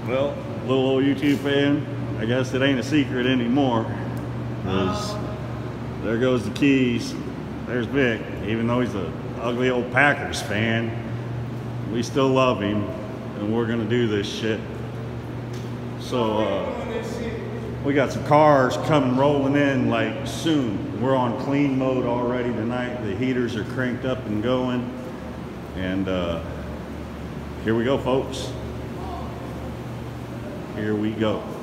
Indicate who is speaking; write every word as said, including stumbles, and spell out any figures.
Speaker 1: Well, little old YouTube fan, I guess it ain't a secret anymore. Cause there goes the keys. There's Vic, even though he's an ugly old Packers fan. We still love him, and we're gonna do this shit. So uh, we got some cars coming rolling in like soon. We're on clean mode already tonight. The heaters are cranked up and going, and uh, here we go, folks. Here we go.